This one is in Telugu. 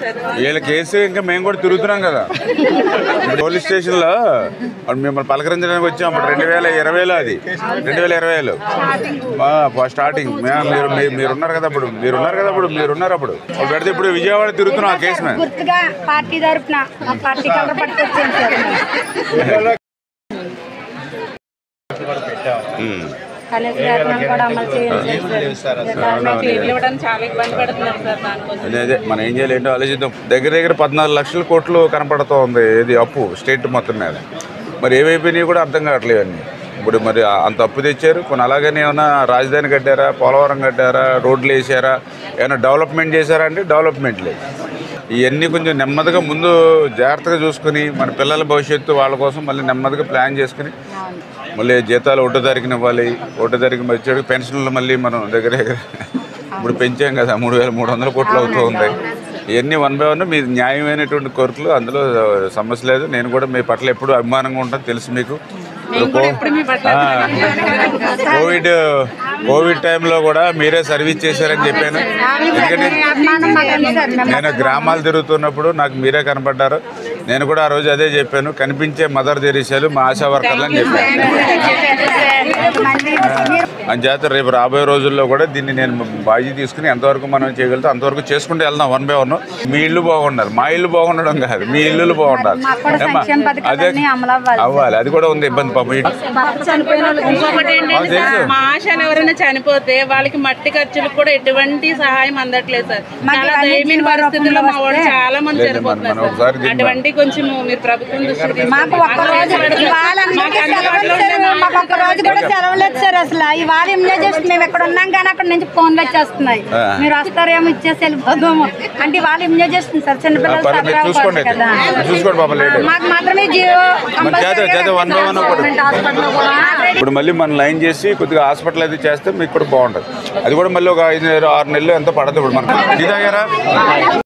వీళ్ళ కేసు ఇంకా మేము కూడా తిరుగుతున్నాం కదా. పోలీస్ స్టేషన్లో మిమ్మల్ని పలకరించడానికి వచ్చాం అప్పుడు 2020లో, అది 2020లో స్టార్టింగ్. మీరున్నారు కదా అప్పుడు, మీరున్నారు అప్పుడు పెడితే ఇప్పుడు విజయవాడ తిరుగుతున్నాం ఆ కేసు మేము. పార్టీ తరఫున పార్టీ కలర్ పట్టుకొచ్చాను సార్. అదే మనం ఏం చేయాలి ఏంటో ఆలోచిద్దాం. దగ్గర 14 లక్షల కోట్లు కనపడుతూ ఉంది ఇది అప్పు స్టేట్ మొత్తం మీద. మరి ఏమైపోయినాయి కూడా అర్థం కావట్లేదు అన్నీ. ఇప్పుడు మరి అంత అప్పు తెచ్చారు కొన్ని, అలాగనే ఏమైనా రాజధాని కట్టారా, పోలవరం కట్టారా, రోడ్లు వేసారా, ఏమైనా డెవలప్మెంట్ చేశారా అంటే డెవలప్మెంట్ లేదు. ఇవన్నీ కొంచెం నెమ్మదిగా ముందు జాగ్రత్తగా చూసుకుని మన పిల్లల భవిష్యత్తు వాళ్ళ కోసం మళ్ళీ నెమ్మదిగా ప్లాన్ చేసుకుని మళ్ళీ జీతాలు 1వ తారీఖున ఇవ్వాలి. 1వ తారీఖున వచ్చాడు పెన్షన్లు మళ్ళీ మనం దగ్గర ఇప్పుడు పెంచాం కదా 3,300 కోట్లు అవుతూ ఉంది. ఇవన్నీ 1 by 1 మీ న్యాయమైనటువంటి కోరికలు, అందులో సమస్య లేదు. నేను కూడా మీ పట్ల ఎప్పుడు అభిమానంగా ఉంటాను తెలుసు మీకు. కోవిడ్ టైంలో కూడా మీరే సర్వీస్ చేశారని చెప్పాను. ఎందుకంటే నేను గ్రామాలు తిరుగుతున్నప్పుడు నాకు మీరే కనపడ్డారు. నేను కూడా ఆ రోజు అదే చెప్పాను, కనిపించే మదర్ తెరీసాలు మా ఆశా వర్కర్లు అని చెప్పాను. అంచేత రేపు రాబోయే రోజుల్లో కూడా దీన్ని నేను బాధ్యత తీసుకుని ఎంతవరకు మనం చేయగలుగుతాం అంతవరకు చేసుకుంటూ వెళ్దాం 1 by 1. మీ ఇల్లు బాగుండాలి, మా ఇల్లు బాగుండడం కాదు, మీ ఇల్లు బాగుండాలి. అదే అవ్వాలి, అది కూడా ఉంది ఇబ్బంది. పాపం మా ఆశలు ఎవరైనా చనిపోతే వాళ్ళకి మట్టి ఖర్చులకు కూడా ఎటువంటి సహాయం అందట్లేదు సార్. చాలా దయమైన పరిస్థితుల్లో మా వాళ్ళు చాలా మంది చనిపోతున్నారు. అటువంటి కొంచెం మీరు ప్రభుత్వం దృష్టికి అసలు ఇవాళ ఇమ్యూనైజేషన్ మేము ఎక్కడ ఉన్నాం కానీ అక్కడ నుంచి ఫోన్లు వచ్చేస్తున్నాయి, మీరు వస్తారేమో ఇచ్చేసి వెళ్ళిపోదాము అంటే ఇవాళ ఇమ్యూనైజేషన్ సార్. చిన్నపిల్లలు మాకు మాత్రమే ఇప్పుడు మళ్ళీ మనం లైన్ చేసి కొద్దిగా హాస్పిటల్ అది చేస్తే మీకు కూడా బాగుంటుంది. అది కూడా మళ్ళీ ఒక 5-6 నెలలు ఎంతో పడదు ఇప్పుడు మనకు.